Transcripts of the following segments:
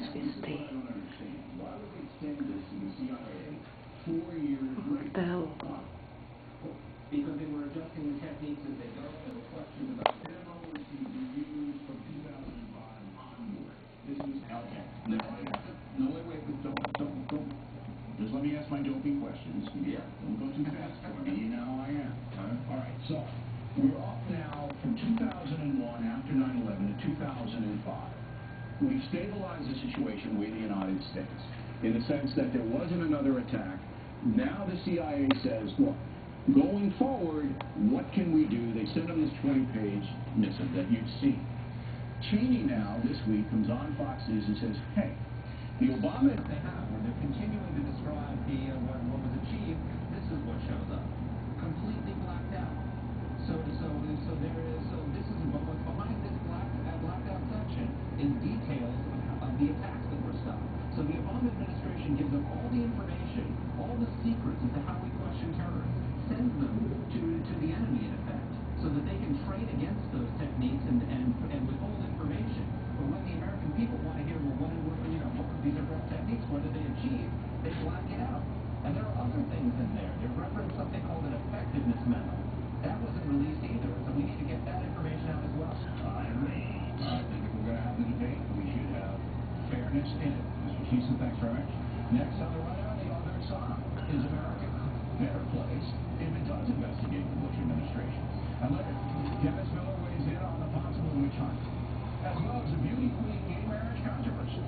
What the hell? Because they were adjusting the techniques as they go. There were questions about demos being used from 2005 onward. This is okay. No, wait. Don't. Just let me ask my dopey questions. Yeah. Don't go too fast for me. You know how I am. All right. So we're off now from 2001 after 9/11 to 2005. We've stabilized the situation with the United States in the sense that there wasn't another attack. Now the CIA says, look, going forward, what can we do? They send them this 20-page missive that you've seen. Cheney now, this week, comes on Fox News and says, hey, the Obama they have, where they're continuing to describe what was achieved, this is what shows up. Completely blacked out. So this is what's behind this blacked out section is details of the attacks that were stopped. So the Obama administration gives them all the information, all the secrets as to how we question terrorists, sends them to the enemy in effect, so that they can train against those techniques and withhold information. But when the American people want to hear, well, these are real techniques, what did they achieve? They black it out. And there are other things in there. They reference something called an effectiveness memo. That wasn't released either, so we need to get that information out as well. I agree. I think if we're going to have the debate, we should have fairness in it. Mr. Cheeson, thanks very much. Next on the rundown, the other side. Is America better placed if it does investigate the Bush administration? And later, Dennis Miller weighs in on the possible witch hunt, as well as the beauty queen gay marriage controversy.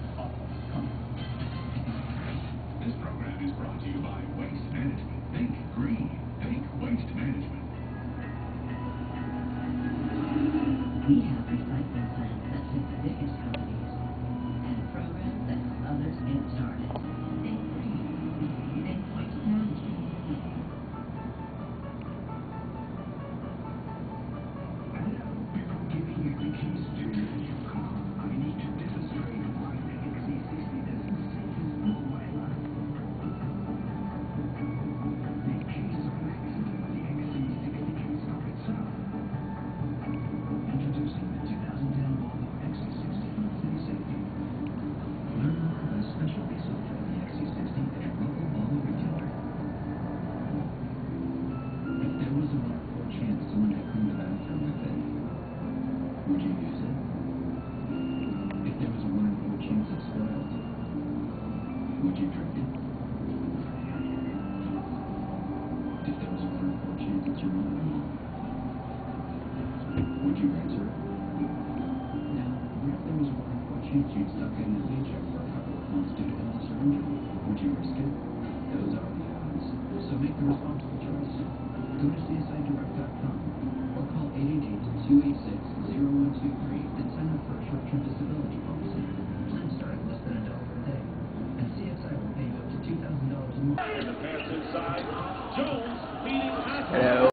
This program is brought to you by Waste Management. Think green. Think Waste Management. We have recycling plants that fit the biggest companies and programs that help others get started. Think green. Think Waste Management. Hello. Before giving you the keys to your car, I need to demonstrate why the XC60 is the safest in the way. The keys are an accident. The XC60 can stop itself. Introducing the 2010 Volvo XC60 from City Safety. Learn more about a special piece of for the XC60 at your local Volvo retailer. If there was a 1 in 4 chance someone had cleaned the bathroom with it, would you use it? If there was a 1 in 4 chance it spoiled, would you drink it? If there was a 1 in 4 chance it's your mother-in-law, would you answer it? Now, what if there was a 1 in 4 chance you'd stuck in the paycheck for a couple of months due to illness or injury? Would you risk it? Those are the odds. So make the responsible choice. Go to CSIDirect.com or call 888-286-0123 and sign up for a short-term disability policy. Plans start at less than $1 per day. And CSI will pay you up to $2,000 a month. And the pass inside. Jones beating Atwell.